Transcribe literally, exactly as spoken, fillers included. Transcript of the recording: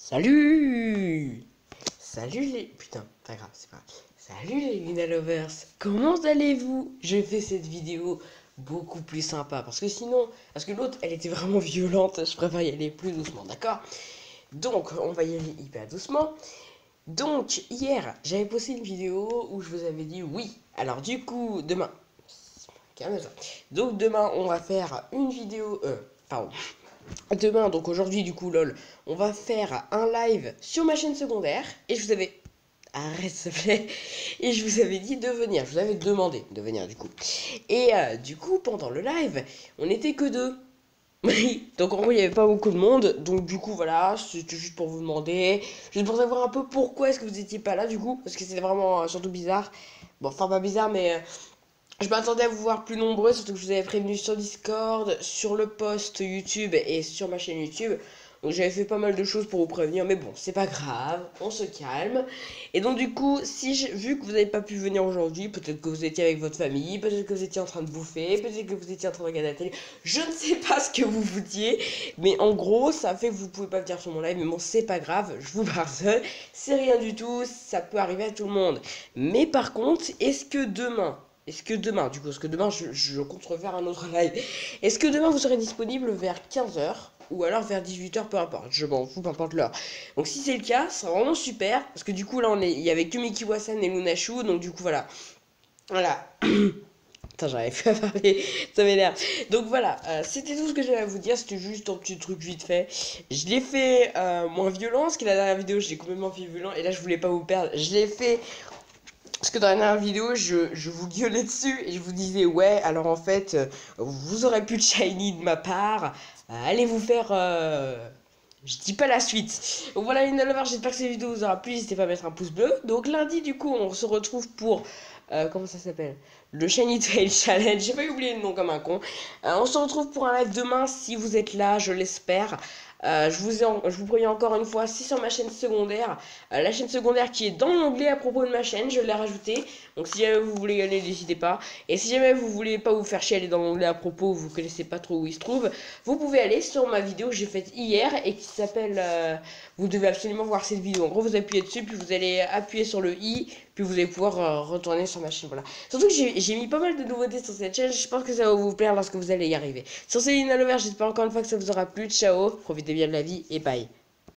Salut. Salut les... Putain, pas grave, c'est pas grave. Salut les Luna Lovers. Comment allez-vous? Je fais cette vidéo beaucoup plus sympa. Parce que sinon... Parce que l'autre, elle était vraiment violente. Je préfère y aller plus doucement, d'accord? Donc, on va y aller hyper doucement. Donc, hier, j'avais posté une vidéo où je vous avais dit oui. Alors, du coup, demain... Calme-toi. Donc, demain, on va faire une vidéo... Euh, pardon. Demain, donc aujourd'hui du coup lol, on va faire un live sur ma chaîne secondaire. Et je vous avais... Arrête s'il te plaît. Et je vous avais dit de venir, je vous avais demandé de venir du coup. Et euh, du coup pendant le live, on n'était que deux. Oui, donc en gros il n'y avait pas beaucoup de monde. Donc du coup voilà, c'était juste pour vous demander. Juste pour savoir un peu pourquoi est-ce que vous étiez pas là du coup. Parce que c'était vraiment euh, surtout bizarre. Bon, enfin pas bizarre mais... Euh, je m'attendais à vous voir plus nombreux, surtout que je vous avais prévenu sur Discord, sur le post YouTube et sur ma chaîne YouTube. Donc j'avais fait pas mal de choses pour vous prévenir, mais bon, c'est pas grave, on se calme. Et donc du coup, si je, vu que vous n'avez pas pu venir aujourd'hui, peut-être que vous étiez avec votre famille, peut-être que vous étiez en train de bouffer, peut-être que vous étiez en train de regarder la télé, je ne sais pas ce que vous vouliez, mais en gros, ça fait que vous pouvez pas venir sur mon live, mais bon, c'est pas grave, je vous pardonne, c'est rien du tout, ça peut arriver à tout le monde. Mais par contre, est-ce que demain... Est-ce que demain, du coup, parce que demain, je, je compte refaire un autre live. Est-ce que demain, vous serez disponible vers quinze heures ou alors vers dix-huit heures, peu importe. Je m'en fous, peu importe l'heure. Donc, si c'est le cas, c'est vraiment super. Parce que du coup, là, on est, il y avait que Miki Wasan et Lunashu. Donc, du coup, voilà. Voilà. Putain, j'arrive plus à parler. Ça m'énerve. Donc, voilà. Euh, c'était tout ce que j'avais à vous dire. C'était juste un petit truc vite fait. Je l'ai fait euh, moins violent. Parce que la dernière vidéo, je l'ai complètement fait violent. Et là, je voulais pas vous perdre. Je l'ai fait. Parce que dans la dernière vidéo, je, je vous gueulais dessus et je vous disais, ouais, alors en fait, euh, vous aurez plus de shiny de ma part, euh, allez vous faire... Euh... Je dis pas la suite. Donc voilà les lovers, j'espère que cette vidéo vous aura plu, n'hésitez pas à mettre un pouce bleu. Donc lundi, du coup, on se retrouve pour... Euh, comment ça s'appelle? Le Shiny Tail Challenge, j'ai pas oublié le nom comme un con. Euh, on se retrouve pour un live demain, si vous êtes là, je l'espère. Euh, je, vous ai en... je vous préviens encore une fois, c'est sur ma chaîne secondaire. Euh, la chaîne secondaire qui est dans l'onglet à propos de ma chaîne, je l'ai rajoutée. Donc si jamais vous voulez y aller, n'hésitez pas. Et si jamais vous voulez pas vous faire chier aller dans l'onglet à propos, vous connaissez pas trop où il se trouve, vous pouvez aller sur ma vidéo que j'ai faite hier et qui s'appelle... Euh... Vous devez absolument voir cette vidéo. En gros, vous appuyez dessus, puis vous allez appuyer sur le i, puis vous allez pouvoir euh, retourner sur ma chaîne. Voilà. Surtout que j'ai mis pas mal de nouveautés sur cette chaîne. Je pense que ça va vous plaire lorsque vous allez y arriver. Sur Céline Lover, j'espère encore une fois que ça vous aura plu. Ciao, profitez bien de la vie et bye.